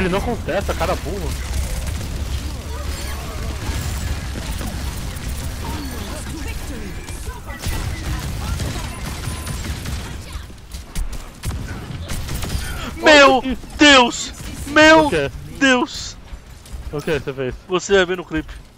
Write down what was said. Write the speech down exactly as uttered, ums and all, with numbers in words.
Ele não contesta, cara burro. Meu Deus! Meu O quê? Deus! O que você fez? Você vai ver no clipe.